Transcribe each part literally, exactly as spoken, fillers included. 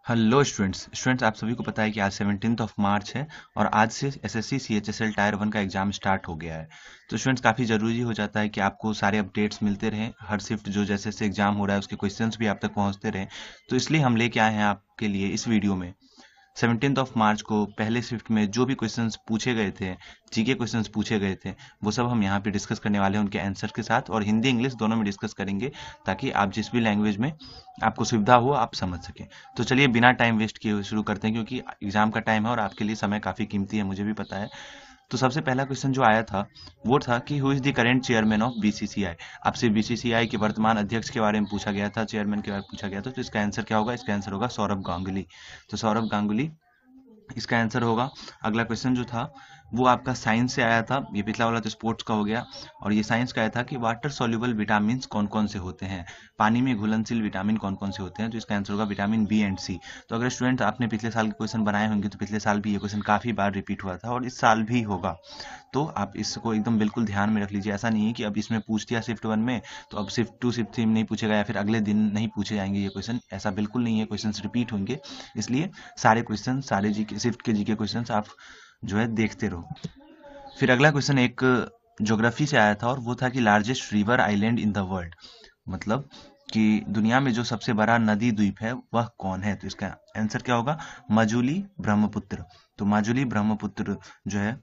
Hello students students आप सभी को पता है कि आज सेवनटीन्थ ऑफ मार्च है और आज से एसएससी सीएचएसएल टायर वन का एग्जाम स्टार्ट हो गया है। तो स्टूडेंट्स काफ़ी ज़रूरी हो जाता है कि आपको सारे अपडेट्स मिलते रहें, हर शिफ्ट जो जैसे जैसे एग्जाम हो रहा है उसके क्वेश्चंस भी आप तक पहुंचते रहें। तो इसलिए हम लेके आए हैं आपके लिए इस वीडियो में सेवनटीन्थ ऑफ मार्च को पहले शिफ्ट में जो भी क्वेश्चंस पूछे गए थे, जीके क्वेश्चंस पूछे गए थे, वो सब हम यहाँ पे डिस्कस करने वाले हैं उनके आंसर के साथ, और हिंदी इंग्लिश दोनों में डिस्कस करेंगे ताकि आप जिस भी लैंग्वेज में आपको सुविधा हो आप समझ सकें। तो चलिए बिना टाइम वेस्ट किए शुरू करते हैं, क्योंकि एग्जाम का टाइम है और आपके लिए समय काफ़ी कीमती है, मुझे भी पता है। तो सबसे पहला क्वेश्चन जो आया था वो था कि who is the current chairman of BCCI. आपसे बीसीसीआई के वर्तमान अध्यक्ष के बारे में पूछा गया था, चेयरमैन के बारे में पूछा गया था। तो इसका आंसर क्या होगा? इसका आंसर होगा सौरभ गांगुली। तो सौरभ गांगुली इसका आंसर होगा। अगला क्वेश्चन जो था वो आपका साइंस से आया था, ये पिछला वाला तो स्पोर्ट्स का हो गया, और ये साइंस का आया था कि वाटर सॉल्युबल विटामिन कौन कौन से होते हैं, पानी में घुलनशील विटामिन कौन कौन से होते हैं। तो इसका आंसर होगा विटामिन बी एंड सी। तो अगर स्टूडेंट आपने पिछले साल के क्वेश्चन बनाए होंगे तो पिछले साल भी ये क्वेश्चन काफी बार रिपीट हुआ था और इस साल भी होगा। तो आप इसको एकदम बिल्कुल ध्यान में रख लीजिए। ऐसा नहीं है कि अब इसमें पूछ दिया शिफ्ट वन में तो अब शिफ्ट टू शिफ्ट थ्री में नहीं पूछेगा या फिर अगले दिन नहीं पूछे जाएंगे ये क्वेश्चन। ऐसा बिल्कुल नहीं है, क्वेश्चन रिपीट होंगे। इसलिए सारे क्वेश्चन, सारे जीके शिफ्ट के जीके क्वेश्चन आप जो है देखते रहो। फिर अगला क्वेश्चन एक ज्योग्राफी से आया था और वो था कि largest river island in the world, मतलब कि दुनिया में जो सबसे बड़ा नदी द्वीप है वह कौन है। तो इसका आंसर क्या होगा? माजुली ब्रह्मपुत्र। तो माजुली ब्रह्मपुत्र जो है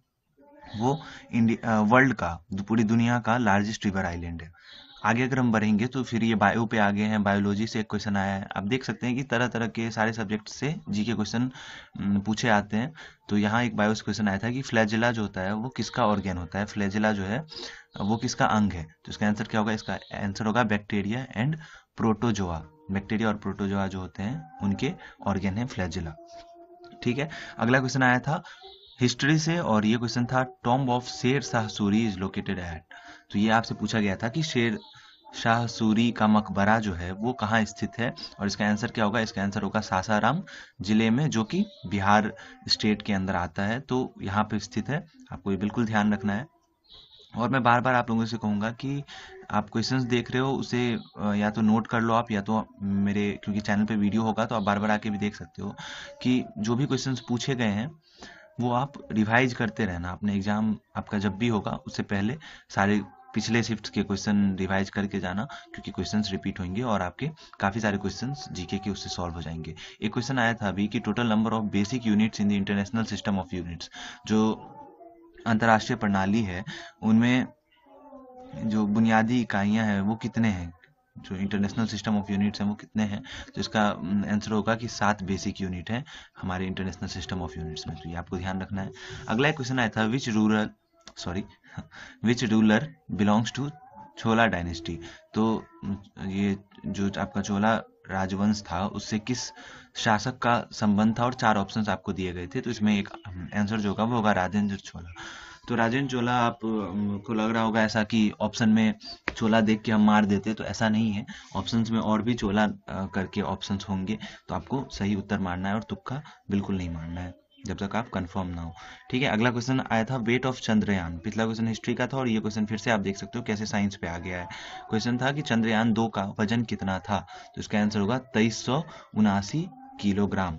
वो इंडिया वर्ल्ड का, पूरी दुनिया का लार्जेस्ट रिवर आइलैंड है। आगे अगर हम बढ़ेंगे तो फिर ये बायो पे आगे हैं। बायोलॉजी से एक क्वेश्चन आया है। आप देख सकते हैं कि तरह तरह के सारे सब्जेक्ट से जीके क्वेश्चन पूछे आते हैं। तो यहाँ एक बायो से क्वेश्चन आया था कि फ्लैजिला जो होता है वो किसका ऑर्गेन होता है, फ्लैजिला जो है वो किसका अंग है। तो इसका आंसर क्या होगा? इसका आंसर होगा बैक्टीरिया एंड प्रोटोजोआ। बैक्टीरिया और प्रोटोजोआ जो होते हैं उनके ऑर्गेन है फ्लैजिला। ठीक है। अगला क्वेश्चन आया था हिस्ट्री से और ये क्वेश्चन था tomb of Sher Shah Suri is located at. तो ये आपसे पूछा गया था कि शेर शाह सूरी का मकबरा जो है वो कहाँ स्थित है, और इसका आंसर क्या होगा? इसका आंसर होगा सासाराम जिले में, जो कि बिहार स्टेट के अंदर आता है। तो यहाँ पे स्थित है, आपको ये बिल्कुल ध्यान रखना है। और मैं बार बार आप लोगों से कहूँगा कि आप क्वेश्चंस देख रहे हो उसे या तो नोट कर लो आप, या तो मेरे क्योंकि चैनल पे वीडियो होगा तो आप बार बार आके भी देख सकते हो कि जो भी क्वेश्चंस पूछे गए हैं वो आप रिवाइज करते रहना। अपने एग्जाम आपका जब भी होगा उससे पहले सारे पिछले शिफ्ट के क्वेश्चन रिवाइज करके जाना, क्योंकि क्वेश्चंस रिपीट होंगे और आपके काफी सारे क्वेश्चंस जीके के उससे सॉल्व हो जाएंगे। एक क्वेश्चन आया था अभी कि total number of basic units in the international system of units, जो अंतर्राष्ट्रीय प्रणाली है उनमें जो बुनियादी इकाइयां हैं वो कितने हैं, जो इंटरनेशनल सिस्टम ऑफ यूनिट्स हैं वो कितने हैं। तो इसका आंसर होगा कि सात बेसिक यूनिट है हमारे इंटरनेशनल सिस्टम ऑफ यूनिट्स में। तो ये आपको ध्यान रखना है। अगला एक क्वेश्चन आया था which rural sorry which ruler belongs to Chola dynasty. तो ये जो आपका चोला राजवंश था उससे किस शासक का संबंध था, और चार ऑप्शंस आपको दिए गए थे। तो इसमें एक आंसर जो होगा वो होगा राजेंद्र चोला। तो राजेंद्र चोला, आप को लग रहा होगा ऐसा कि ऑप्शन में चोला देख के हम मार देते, तो ऐसा नहीं है। ऑप्शंस में और भी चोला करके ऑप्शंस होंगे, तो आपको सही उत्तर मारना है और तुक्का बिल्कुल नहीं मारना है जब तक आप कंफर्म ना हो। ठीक है। अगला क्वेश्चन आया था वेट ऑफ चंद्रयान। पिछला क्वेश्चन हिस्ट्री का था और ये क्वेश्चन फिर से आप देख सकते हो कैसे साइंस पे आ गया है। क्वेश्चन था कि चंद्रयान दो का वजन कितना था। तो इसका आंसर होगा तेईस सौ उनासी किलोग्राम।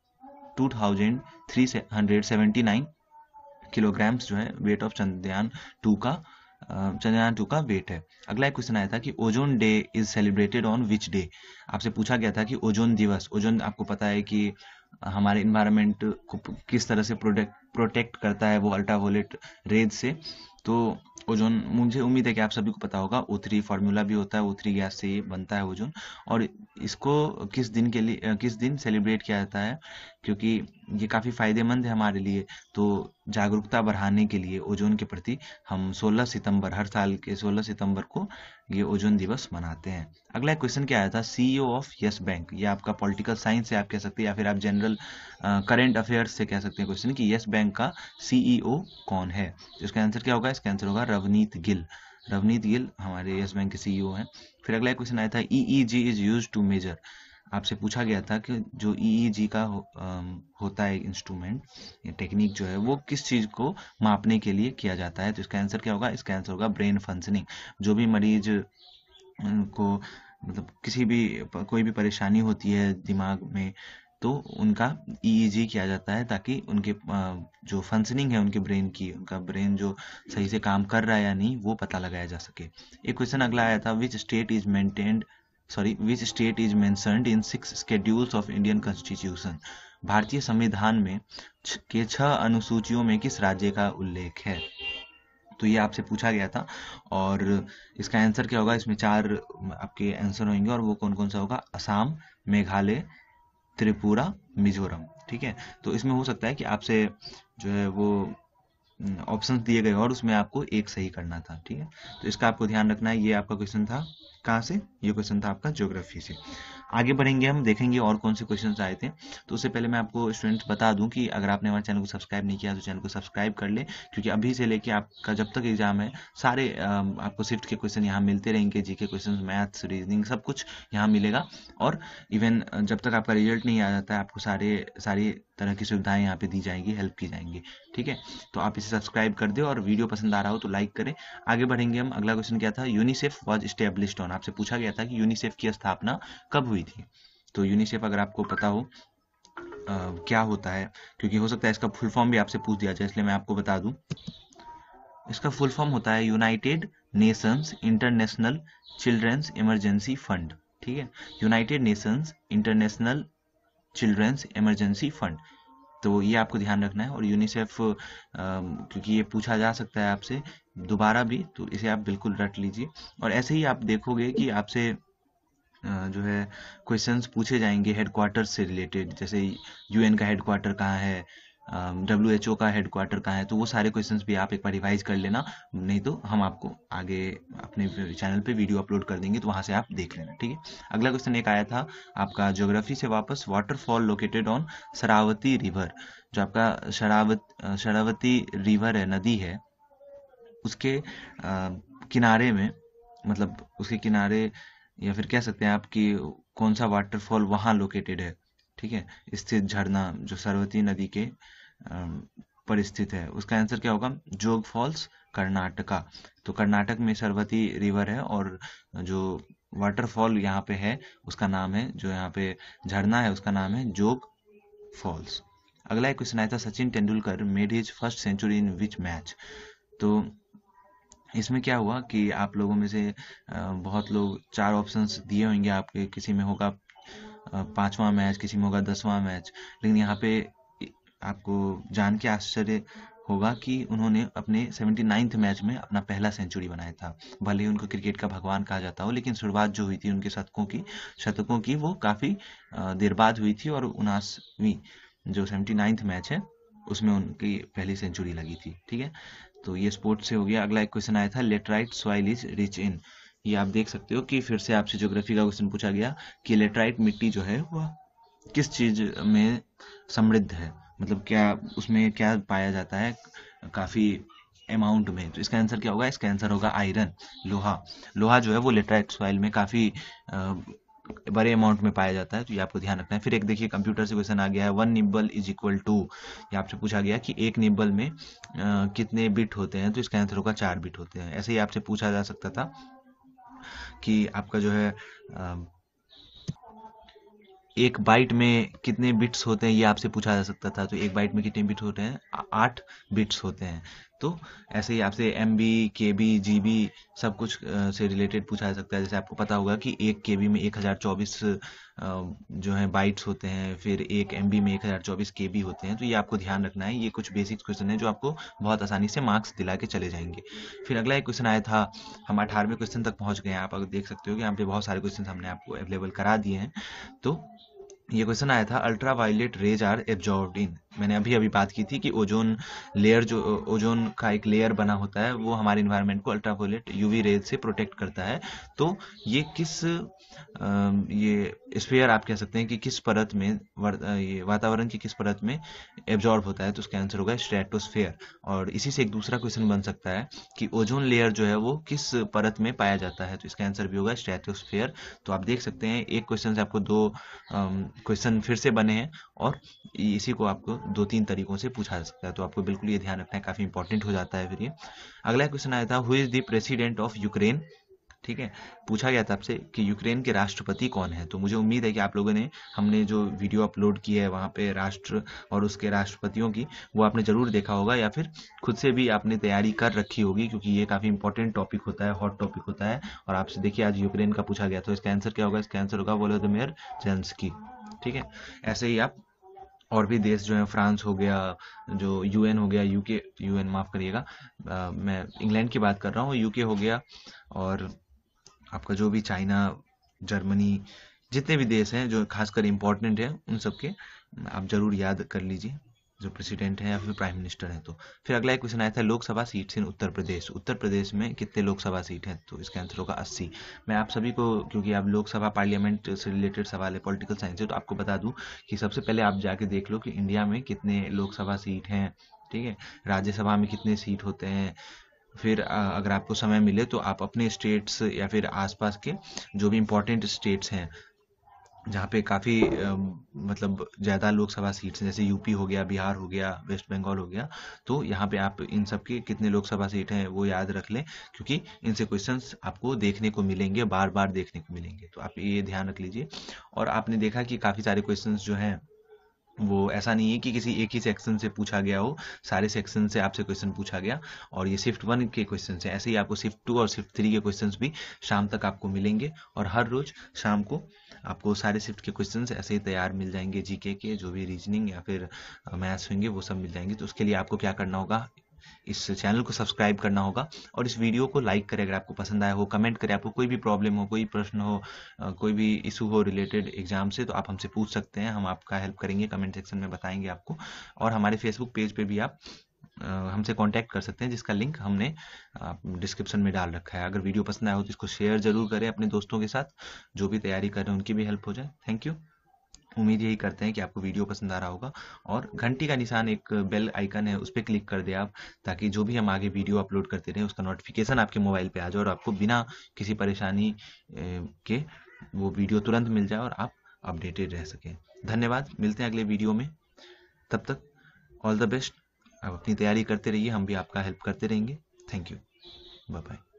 Two thousand three hundred seventy nine kilograms जो है वेट ऑफ चंद्रयान टू का चंद्रयान टू का वेट है। अगला एक क्वेश्चन आया था कि ozone day is celebrated on which day. आपसे पूछा गया था कि ओजोन दिवस, ओजोन आपको पता है कि हमारे इन्वायरमेंट को किस तरह से प्रोटेक्ट प्रोटेक्ट करता है वो अल्ट्रावायलेट रेज से। तो ओजोन, मुझे उम्मीद है कि आप सभी को पता होगा, ओ थ्री फार्मूला भी होता है, ओ थ्री गैस से बनता है ओजोन। और इसको किस दिन के लिए किस दिन सेलिब्रेट किया जाता है, क्योंकि ये काफ़ी फायदेमंद है हमारे लिए। तो जागरूकता बढ़ाने के लिए ओजोन के प्रति हम सोलह सितंबर, हर साल के सोलह सितंबर को ये ओजोन दिवस मनाते हैं। अगला क्वेश्चन क्या आया था सीईओ ऑफ यस बैंक। ये आपका पॉलिटिकल साइंस से आप कह सकते हैं या फिर आप जनरल करंट अफेयर्स से कह सकते हैं क्वेश्चन कि यस बैंक का सीईओ कौन है। तो इसका आंसर क्या होगा? इसका आंसर होगा रवनीत गिल। रवनीत गिल हमारे यस बैंक के सीईओ हैं। फिर अगला क्वेश्चन आया था EEG is used to measure. आपसे पूछा गया था कि जो ईईजी का हो, होता है इंस्ट्रूमेंट या टेक्निक जो है वो किस चीज को मापने के लिए किया जाता है। तो इसका आंसर क्या होगा? इसका आंसर होगा ब्रेन फंक्शनिंग। जो भी मरीज को मतलब किसी भी कोई भी परेशानी होती है दिमाग में, तो उनका ईईजी किया जाता है ताकि उनके जो फंक्शनिंग है उनके ब्रेन की, उनका ब्रेन जो सही से काम कर रहा है या नहीं, वो पता लगाया जा सके। एक क्वेश्चन अगला आया था, which state is maintained sorry which state is mentioned in six schedules of Indian constitution. भारतीय संविधान में के छह अनुसूचियों में किस राज्य का उल्लेख है? तो ये आपसे पूछा गया था और इसका आंसर क्या होगा? इसमें चार आपके आंसर होंगे और वो कौन कौन सा होगा? असम, मेघालय, त्रिपुरा, मिजोरम। ठीक है, तो इसमें हो सकता है कि आपसे जो है वो ऑप्शंस दिए गए और उसमें आपको एक सही करना था। ठीक है, तो इसका आपको ध्यान रखना है। ये आपका क्वेश्चन था कहाँ से? ये क्वेश्चन था आपका ज्योग्राफी से। आगे बढ़ेंगे, हम देखेंगे और कौन से क्वेश्चंस आए थे। तो उससे पहले मैं आपको स्टूडेंट्स बता दूं कि अगर आपने हमारे चैनल को सब्सक्राइब नहीं किया तो चैनल को सब्सक्राइब कर ले, क्योंकि अभी से लेके आपका जब तक एग्जाम है सारे आपको शिफ्ट के क्वेश्चन यहाँ मिलते रहेंगे। जीके क्वेश्चन, मैथ्स, रीजनिंग, सब कुछ यहाँ मिलेगा। और इवन जब तक आपका रिजल्ट नहीं आ जाता है आपको सारे सारी तरह की सुविधाएं यहाँ पे दी जाएंगी, हेल्प की जाएंगी। ठीक है, तो आप इसे सब्सक्राइब कर दे और वीडियो पसंद आ रहा हो तो लाइक करें। आगे बढ़ेंगे हम। अगला क्वेश्चन क्या था? UNICEF was established on. आपसे पूछा गया था कि यूनिसेफ की स्थापना कब हुई थी। तो यूनिसेफ अगर आपको पता हो आ, क्या होता है, क्योंकि हो सकता है इसका फुल फॉर्म भी आपसे पूछ दिया जाए, इसलिए मैं आपको बता दूं। इसका फुल फॉर्म होता है United Nations International Children's Emergency Fund. ठीक है, United Nations International Children's Emergency Fund. तो ये आपको ध्यान रखना है। और यूनिसेफ क्योंकि ये पूछा जा सकता है आपसे दोबारा भी, तो इसे आप बिल्कुल रट लीजिए। और ऐसे ही आप देखोगे कि आपसे जो है क्वेश्चंस पूछे जाएंगे हेडक्वार्टर से रिलेटेड, जैसे यूएन का हेडक्वार्टर कहाँ है, डब्ल्यू एच ओ का हेडक्वार्टर कहाँ है, तो वो सारे क्वेश्चंस भी आप एक बार रिवाइज कर लेना। नहीं तो हम आपको आगे अपने चैनल पे वीडियो अपलोड कर देंगे, तो वहां से आप देख लेना। ठीक है, अगला क्वेश्चन एक आया था आपका ज्योग्राफी से वापस, waterfall located on Sharavati river. जो आपका शरावत शरावती रिवर है, नदी है, उसके आ, किनारे में, मतलब उसके किनारे या फिर कह सकते हैं आप कि कौन सा वाटरफॉल वहां लोकेटेड है। ठीक है, स्थित झरना जो सरवती नदी के पर स्थित है, उसका आंसर क्या होगा? जोग फॉल्स, कर्नाटका। तो कर्नाटक में सरवती रिवर है और जो वाटरफॉल यहाँ पे है उसका नाम है, जो यहाँ पे झरना है उसका नाम है जोग फॉल्स। अगला एक क्वेश्चन आया था, Sachin Tendulkar made his first century in which match. तो इसमें क्या हुआ कि आप लोगों में से बहुत लोग चार ऑप्शंस दिए होंगे आपके, किसी में होगा पांचवा मैच, किसी में होगा दसवां मैच, लेकिन यहाँ पे आपको जान के आश्चर्य होगा कि उन्होंने अपने सेवेंटी नाइन्थ मैच में अपना पहला सेंचुरी बनाया था। भले ही उनको क्रिकेट का भगवान कहा जाता हो, लेकिन शुरुआत जो हुई थी उनके शतकों की शतकों की वो काफी देर बाद हुई थी और उनासवीं जो सेवेंटी नाइन्थ मैच है उसमें उनकी पहली सेंचुरी लगी थी। ठीक है, तो ये स्पोर्ट्स से हो गया। अगला एक क्वेश्चन आया था, laterite soil is rich in. ये आप देख सकते हो कि फिर से आपसे ज्योग्राफी का क्वेश्चन पूछा गया कि लेटराइट मिट्टी जो है वह किस चीज में समृद्ध है, मतलब क्या उसमें क्या पाया जाता है काफी अमाउंट में। तो इसका आंसर क्या होगा? इसका आंसर होगा आयरन, लोहा। लोहा जो है वो लेटराइट सॉइल में काफी बड़े अमाउंट में पाया जाता है, तो ये आपको ध्यान रखना है। फिर एक देखिए कंप्यूटर से क्वेश्चन आ गया है, one nibble is equal to. ये आपसे पूछा गया कि एक निब्बल में आ, कितने बिट होते हैं, तो इसका आंसर होगा चार बिट होते हैं। ऐसे ही आपसे पूछा जा सकता था कि आपका जो है आ, एक बाइट में कितने बिट्स होते हैं, ये आपसे पूछा जा सकता था। तो एक बाइट में कितने बिट होते हैं? आठ बिट्स होते हैं। तो ऐसे ही आपसे M B, K B, G B सब कुछ से रिलेटेड पूछा जा सकता है। जैसे आपको पता होगा कि एक के बी में एक हजार चौबीस जो है बाइट्स होते हैं, फिर एक एम बी में एक हजार चौबीस के बी होते हैं। तो ये आपको ध्यान रखना है। ये कुछ बेसिक क्वेश्चन है जो आपको बहुत आसानी से मार्क्स दिला के चले जाएंगे। फिर अगला एक क्वेश्चन आया था, हम अठारहवें क्वेश्चन तक पहुंच गए हैं। आप अगर देख सकते हो कि यहाँ पे बहुत सारे क्वेश्चन हमने आपको अवेलेबल करा दिए हैं। तो ये क्वेश्चन आया था, ultraviolet rays are absorbed in. मैंने अभी अभी बात की थी कि ओजोन लेयर, जो ओजोन का एक लेयर बना होता है, वो हमारे इन्वायरमेंट को अल्ट्रा वायलेट यूवी रेज से प्रोटेक्ट करता है। तो ये किस ये स्फीयर आप कह सकते हैं कि किस परत में, ये वातावरण की किस परत में एब्जॉर्ब होता है, तो उसका आंसर होगा स्ट्रेटोस्फेयर। और इसी से एक दूसरा क्वेश्चन बन सकता है कि ओजोन लेयर जो है वो किस परत में पाया जाता है, तो इसका आंसर भी होगा स्ट्रेटोस्फेयर। तो आप देख सकते हैं एक क्वेश्चन से आपको दो क्वेश्चन फिर से बने हैं और इसी को आपको दो तीन तरीकों से पूछा जा सकता है। तो आपको बिल्कुल ये ध्यान रखना है, काफी इंपॉर्टेंट हो जाता है। फिर ये अगला क्वेश्चन आया था, who is the president of Ukraine ठीक है। पूछा गया था आपसे कि यूक्रेन के राष्ट्रपति कौन है, तो मुझे उम्मीद है कि आप लोगों ने हमने जो वीडियो अपलोड की है वहाँ पे राष्ट्र और उसके राष्ट्रपतियों की, वो आपने जरूर देखा होगा या फिर खुद से भी आपने तैयारी कर रखी होगी, क्योंकि ये काफ़ी इंपॉर्टेंट टॉपिक होता है, हॉट टॉपिक होता है। और आपसे देखिए आज यूक्रेन का पूछा गया, तो इसका आंसर क्या होगा? इसका आंसर होगा वोलोदिमीर जेलेंस्की। ठीक है। ऐसे ही आप और भी देश जो है, फ्रांस हो गया, जो यूएन हो गया, यूके, यूएन माफ करिएगा, अ, मैं इंग्लैंड की बात कर रहा हूँ, यूके हो गया, और आपका जो भी चाइना, जर्मनी, जितने भी देश हैं जो खासकर इम्पोर्टेंट है, उन सब के आप जरूर याद कर लीजिए, जो प्रेसिडेंट हैं या फिर प्राइम मिनिस्टर हैं। तो फिर अगला एक क्वेश्चन आया था, लोकसभा सीट्स इन उत्तर प्रदेश, उत्तर प्रदेश में कितने लोकसभा सीट हैं? तो इसका आंसर होगा अस्सी। मैं आप सभी को, क्योंकि आप लोकसभा पार्लियामेंट से रिलेटेड सवाल है, पॉलिटिकल साइंस है, तो आपको बता दूं कि सबसे पहले आप जाके देख लो कि इंडिया में कितने लोकसभा सीट हैं। ठीक है। राज्यसभा में कितने सीट होते हैं। फिर अ, अगर आपको समय मिले तो आप अपने स्टेट्स या फिर आसपास के जो भी इम्पोर्टेंट स्टेट्स हैं, जहाँ पे काफ़ी मतलब ज़्यादा लोकसभा सीट्स हैं, जैसे यूपी हो गया, बिहार हो गया, वेस्ट बंगाल हो गया, तो यहाँ पे आप इन सब के कितने लोकसभा सीट हैं वो याद रख लें, क्योंकि इनसे क्वेश्चंस आपको देखने को मिलेंगे, बार बार देखने को मिलेंगे, तो आप ये ध्यान रख लीजिए। और आपने देखा कि काफ़ी सारे क्वेश्चंस जो हैं, वो ऐसा नहीं है कि किसी एक ही सेक्शन से पूछा गया हो, सारे सेक्शन से आपसे क्वेश्चन पूछा गया, और ये शिफ्ट वन के क्वेश्चन है। ऐसे ही आपको शिफ्ट टू और शिफ्ट थ्री के क्वेश्चंस भी शाम तक आपको मिलेंगे, और हर रोज शाम को आपको सारे शिफ्ट के क्वेश्चंस ऐसे ही तैयार मिल जाएंगे, जीके के जो भी रीजनिंग या फिर मैथ्स होंगे वो सब मिल जाएंगे। तो उसके लिए आपको क्या करना होगा, इस चैनल को सब्सक्राइब करना होगा, और इस वीडियो को लाइक करें अगर आपको पसंद आया हो, कमेंट करें, आपको कोई भी प्रॉब्लम हो, कोई प्रश्न हो, अ, कोई भी इशू हो रिलेटेड एग्जाम से, तो आप हमसे पूछ सकते हैं, हम आपका हेल्प करेंगे, कमेंट सेक्शन में बताएंगे आपको। और हमारे फेसबुक पेज पे भी आप अ, हमसे कांटेक्ट कर सकते हैं, जिसका लिंक हमने डिस्क्रिप्शन में डाल रखा है। अगर वीडियो पसंद आया हो तो इसको शेयर जरूर करें अपने दोस्तों के साथ, जो भी तैयारी कर रहे हैं उनकी भी हेल्प हो जाए। Thank you. उम्मीद यही करते हैं कि आपको वीडियो पसंद आ रहा होगा, और घंटी का निशान, एक बेल आइकन है, उस पर क्लिक कर दे आप, ताकि जो भी हम आगे वीडियो अपलोड करते रहें उसका नोटिफिकेशन आपके मोबाइल पे आ जाए, और आपको बिना किसी परेशानी अ, के वो वीडियो तुरंत मिल जाए और आप अपडेटेड रह सकें। धन्यवाद, मिलते हैं अगले वीडियो में, तब तक ऑल द बेस्ट। आप अपनी तैयारी करते रहिए, हम भी आपका हेल्प करते रहेंगे। Thank you, bye bye.